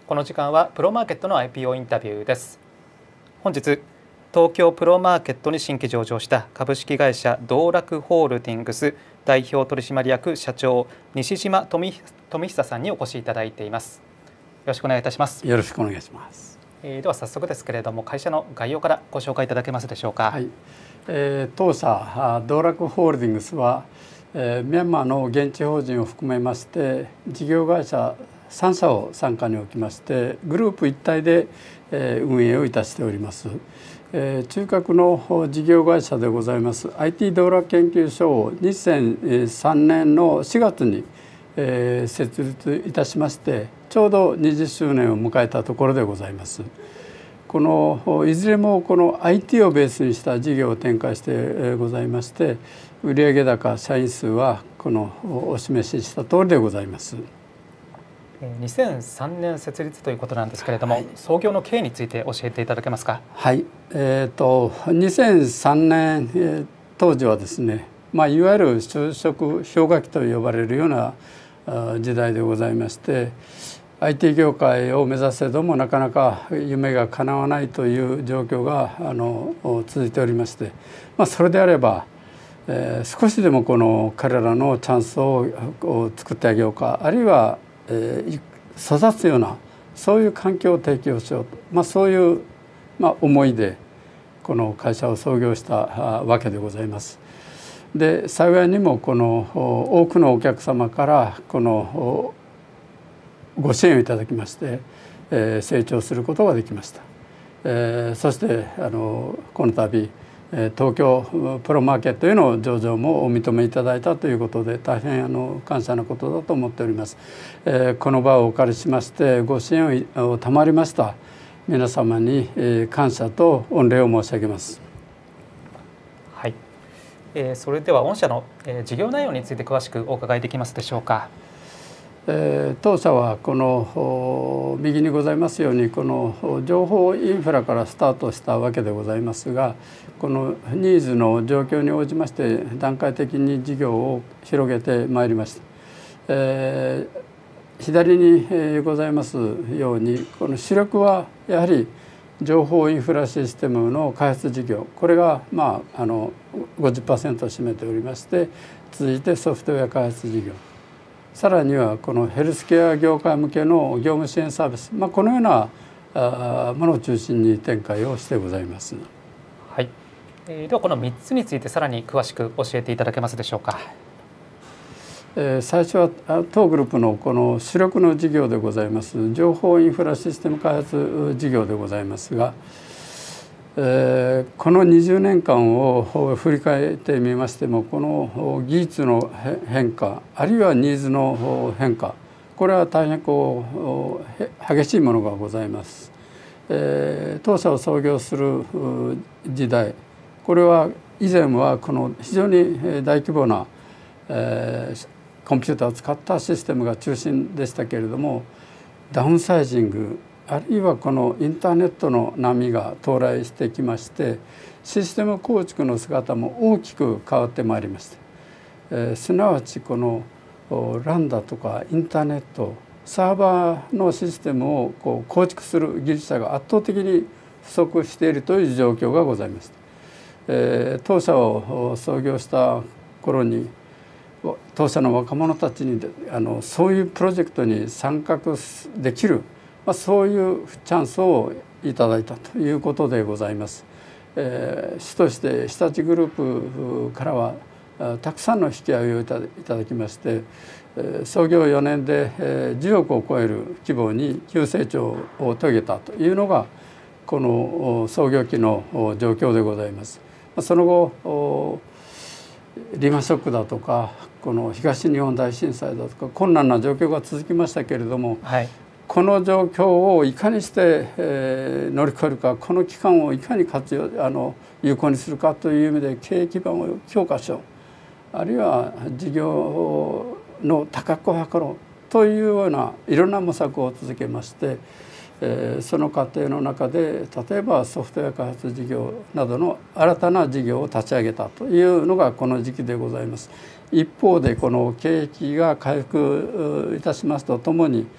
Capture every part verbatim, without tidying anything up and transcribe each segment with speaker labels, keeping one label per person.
Speaker 1: この時間はプロマーケットの アイピーオー インタビューです。本日東京プロマーケットに新規上場した株式会社道楽ホールディングス代表取締役社長西島富久さんにお越しいただいています。よろしくお願いいたします。
Speaker 2: よろしくお願いします。
Speaker 1: えー、では早速ですけれども、会社の概要からご紹介いただけますでしょうか。
Speaker 2: はい、えー、当社道楽ホールディングスは、えー、ミャンマーの現地法人を含めまして事業会社さん社を傘下に置きましてグループ一体で、えー、運営をいたしております。えー、中核の事業会社でございます アイティー 道楽研究所をにせんさんねんのしがつに、えー、設立いたしましてちょうどにじゅっしゅうねんを迎えたところでございます。このいずれもこの アイティー をベースにした事業を展開してございまして売上高社員数はこのお示しした通りでございます。
Speaker 1: にせんさんねん設立ということなんですけれども、はい、創業の経緯について教えていただけますか。
Speaker 2: はい、えーと、にせんさんねん、えー、当時はですね、まあ、いわゆる就職氷河期と呼ばれるような時代でございまして アイティー 業界を目指せどもなかなか夢が叶わないという状況があの続いておりまして、まあ、それであれば、えー、少しでもこの彼らのチャンスを作ってあげようか、あるいはえー、育つようなそういう環境を提供しようと、まあ、そういう、まあ、思いでこの会社を創業したわけでございます。で幸いにもこの多くのお客様からこのご支援をいただきまして、えー、成長することができました。えー、そしてあのこの度東京プロマーケットへの上場もお認めいただいたということで大変あの感謝のことだと思っております。えー、この場をお借りしましてご支援を賜りました皆様に感謝と御礼を申し上げます。
Speaker 1: はい、えー、それでは御社の事業内容について詳しくお伺いできますでしょうか。
Speaker 2: えー、当社はこの右にございますようにこの情報インフラからスタートしたわけでございますが、このニーズの状況に応じまして段階的に事業を広げてまいりました。えー、左にございますようにこの主力はやはり情報インフラシステムの開発事業、これがまああの ごじゅっパーセント を占めておりまして、続いてソフトウェア開発事業、さらにはこのヘルスケア業界向けの業務支援サービス、まあ、このようなものを中心に展開をしてございます。
Speaker 1: はい、えー、ではこのみっつについてさらに詳しく教えていただけますでしょうか。
Speaker 2: えー、最初は当グループのこの主力の事業でございます情報インフラシステム開発事業でございますが、えー、このにじゅうねんかんを振り返ってみましてもこの技術の変化あるいはニーズの変化、これは大変こう激しいものがございます。えー、当社を創業する時代、これは以前はこの非常に大規模な、えー、コンピューターを使ったシステムが中心でしたけれども、ダウンサイジングあるいはこのインターネットの波が到来してきましてシステム構築の姿も大きく変わってまいりました。えー、すなわちこのランだとかインターネットサーバーのシステムをこう構築する技術者が圧倒的に不足しているという状況がございました。えー、当社を創業した頃に当社の若者たちにあのそういうプロジェクトに参画できる、まあ、そういうチャンスをいただいたということでございます。えー、主として日立グループからはたくさんの引き合いをいただきまして、えー、創業よねんでじゅうおくを超える規模に急成長を遂げたというのがこの創業期の状況でございます。その後リーマンショックだとかこの東日本大震災だとか困難な状況が続きましたけれども、はい、この状況をいかにして、えー、乗り越えるか、この期間をいかに活用あの有効にするかという意味で経営基盤を強化しよう、あるいは事業の多角を図ろうというようないろんな模索を続けまして、えー、その過程の中で例えばソフトウェア開発事業などの新たな事業を立ち上げたというのがこの時期でございます。一方でこの景気が回復いたしますとともに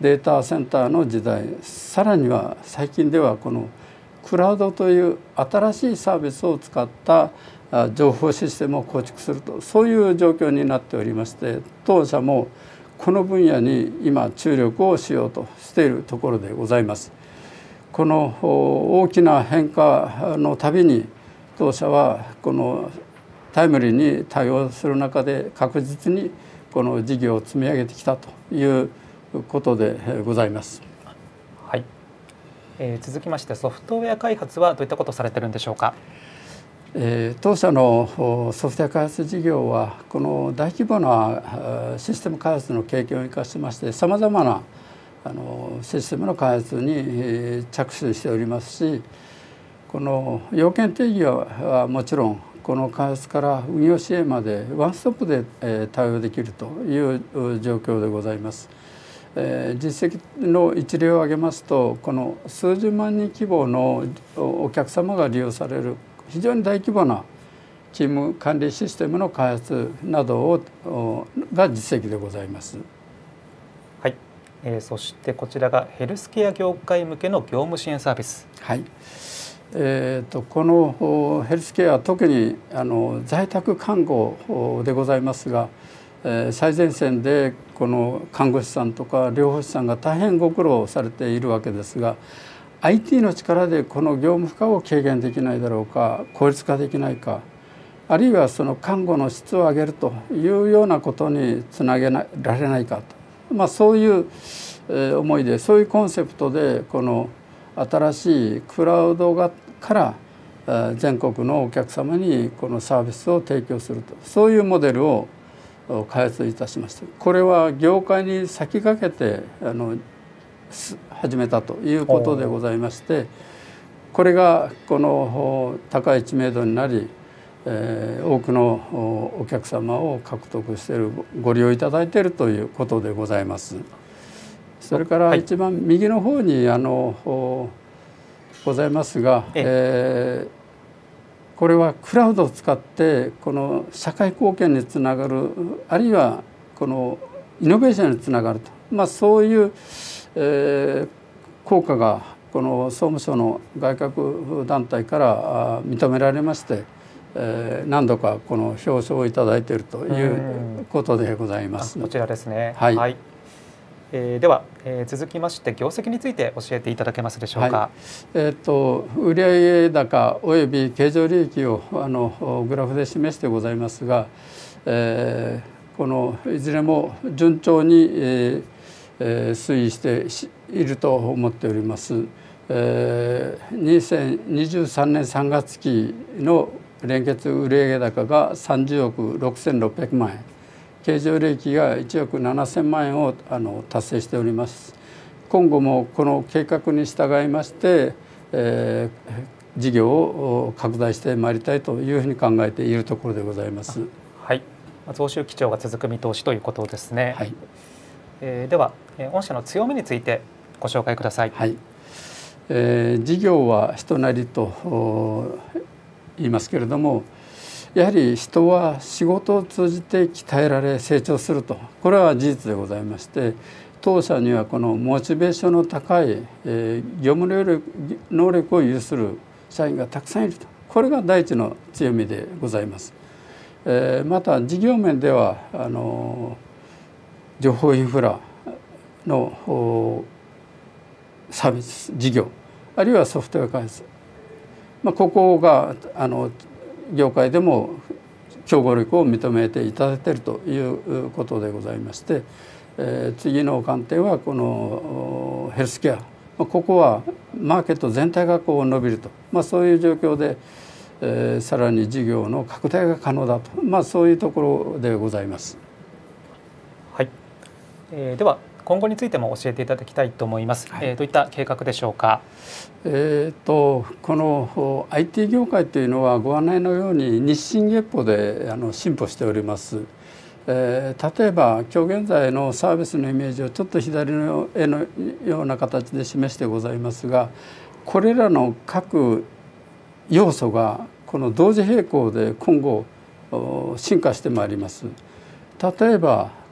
Speaker 2: データセンターの時代、さらには最近ではこのクラウドという新しいサービスを使った情報システムを構築すると、そういう状況になっておりまして、当社もこの分野に今注力をしようとしているところでございます。この大きな変化のたびに当社はこのタイムリーに対応する中で確実にこの事業を積み上げてきたということでございます。
Speaker 1: はい、えー、続きましてソフトウェア開発はどういったことをされてるんでしょうか。
Speaker 2: えー、当社のソフトウェア開発事業はこの大規模なシステム開発の経験を生かしましてさまざまなあのシステムの開発に着手しておりますし、この要件定義はもちろんこの開発から運用支援までワンストップで対応できるという状況でございます。えー、実績の一例を挙げますと、この数十万人規模のお客様が利用される非常に大規模な勤務管理システムの開発などをが実績でございます。
Speaker 1: はい、えー、そしてこちらがヘルスケア業界向けの業務支援サービス。
Speaker 2: はい、えー、とこのヘルスケア、特にあの在宅看護でございますが、えー、最前線でこの看護師さんとか療法士さんが大変ご苦労されているわけですが、アイティー の力でこの業務負荷を軽減できないだろうか、効率化できないか、あるいはその看護の質を上げるというようなことにつなげられないかと、まあ、そういう思いで、そういうコンセプトでこの新しいクラウドから全国のお客様にこのサービスを提供すると、そういうモデルを開発いたしました。これは業界に先駆けてあの始めたということでございまして、これがこの高い知名度になり、えー、多くのお客様を獲得している、ご利用いただいているということでございます。それから一番右の方にあのございますが、えー、これはクラウドを使ってこの社会貢献につながる、あるいはこのイノベーションにつながると、まあ、そういうえー、効果がこの総務省の外郭団体から認められまして、えー、何度かこの表彰をいただいているということでございます。
Speaker 1: こちらですね。
Speaker 2: はい、
Speaker 1: はい、えー、では、えー、続きまして業績について教えていただけますでしょうか。はい、
Speaker 2: えー、と売上高および経常利益をあのグラフで示してございますが、えー、このいずれも順調に、えー推移していると思っております。にせんにじゅうさんねんさんがつ期の連結売上高がさんじゅうおくろくせんろっぴゃくまんえん、経常利益がいちおくななせんまんえんをあの達成しております。今後もこの計画に従いまして、えー、事業を拡大してまいりたいというふうに考えているところでございます。
Speaker 1: はい、増収基調が続く見通しということですね。
Speaker 2: はい、
Speaker 1: えー、では、えー、御社の強みについてご紹介ください。
Speaker 2: はい、えー、事業は人なりと言いますけれども、やはり人は仕事を通じて鍛えられ成長すると、これは事実でございまして、当社にはこのモチベーションの高い、えー、業務能力、能力を有する社員がたくさんいると、これが第一の強みでございます。えー、また事業面ではあの情報インフラのサービス事業、あるいはソフトウェア開発、まあ、ここがあの業界でも競合力を認めていただいているということでございまして、えー、次の観点はこのヘルスケア、ここはマーケット全体がこう伸びると、まあ、そういう状況で、えー、さらに事業の拡大が可能だと、まあ、そういうところでございます。
Speaker 1: はい、えー、では今後についても教えていただきたいと思います。はい、えー、どういった計画でしょうか。
Speaker 2: えー、とこの アイティー 業界というのはご案内のように日進月歩であの進歩しております。えー、例えば今日現在のサービスのイメージをちょっと左の絵のような形で示してございますが、これらの各要素がこの同時並行で今後進化してまいります。例えばこ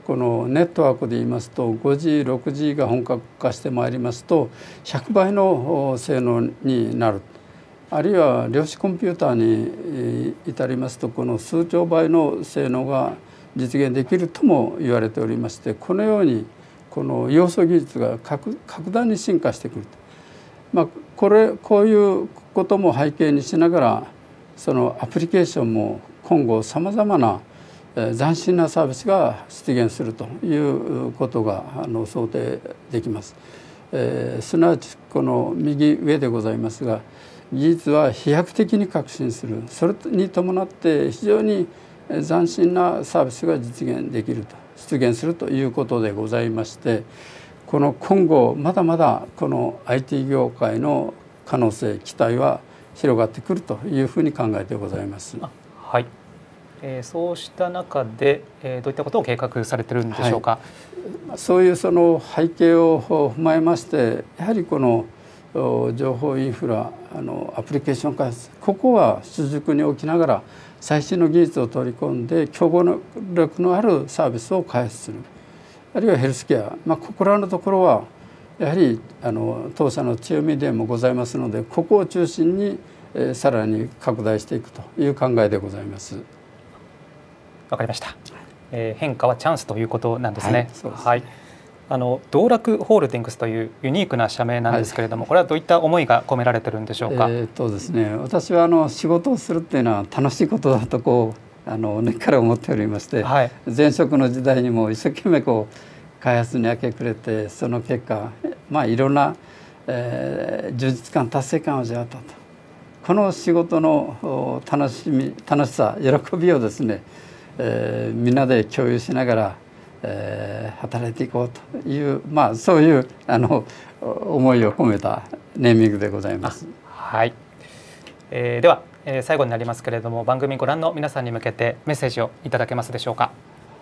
Speaker 2: このネットワークで言いますと ごジー、ろくジー が本格化してまいりますとひゃくばいの性能になる。あるいは量子コンピューターに至りますとこの数兆倍の性能が実現できるとも言われておりまして、このようにこの要素技術が 格, 格段に進化してくると、まあ、これこういうことも背景にしながらそのアプリケーションも今後さまざまな斬新なサービスが出現するということがあの想定できます。えー、すなわちこの右上でございますが、技術は飛躍的に革新する。それに伴って非常に斬新なサービスが実現できると出現するということでございまして、この今後まだまだこの アイティー 業界の可能性期待は広がってくるというふうに考えてございます。
Speaker 1: はい、えー、そうした中で、えー、どういったことを計画されているんでしょうか。
Speaker 2: はい、そういうその背景を踏まえまして、やはりこの情報インフラあのアプリケーション開発、ここは主軸に置きながら最新の技術を取り込んで競合力のあるサービスを開発する、あるいはヘルスケア、まあ、ここらのところはやはりあの当社の強みでもございますので、ここを中心に、えー、さらに拡大していくという考えでございます。
Speaker 1: わかりました、えー、変化はチャンスということなんですね。
Speaker 2: はい、そうですね。
Speaker 1: はい、あの道楽ホールディングスというユニークな社名なんですけれども、はい、これはどういった思いが込められてるんでしょうか。
Speaker 2: えーとですね、私はあの仕事をするっていうのは楽しいことだとこうあの根っから思っておりまして、はい、前職の時代にも一生懸命こう開発に明け暮れて、その結果、まあ、いろんな、えー、充実感達成感を味わったと。この仕事の楽しみ楽しさ喜びをですね、えー、みんなで共有しながらえー、働いていこうという、まあ、そういうあの思いを込めたネーミングでございます。
Speaker 1: はい、えー、では、えー、最後になりますけれども、番組ご覧の皆さんに向けてメッセージをいただけますでしょうか。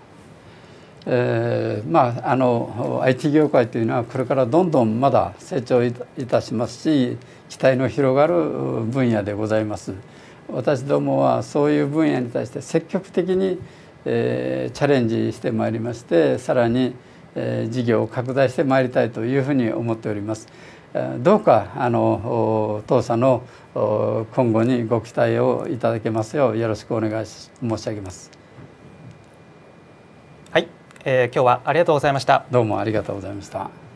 Speaker 2: えー、まああの アイティー 業界というのはこれからどんどんまだ成長いたしますし、期待の広がる分野でございます。私どもはそういう分野に対して積極的にえー、チャレンジしてまいりまして、さらに、えー、事業を拡大してまいりたいというふうに思っております。どうかあの当社の今後にご期待をいただけますようよろしくお願いし申し上げます。
Speaker 1: はい、えー、今日はありがとうございました。
Speaker 2: どうもありがとうございました。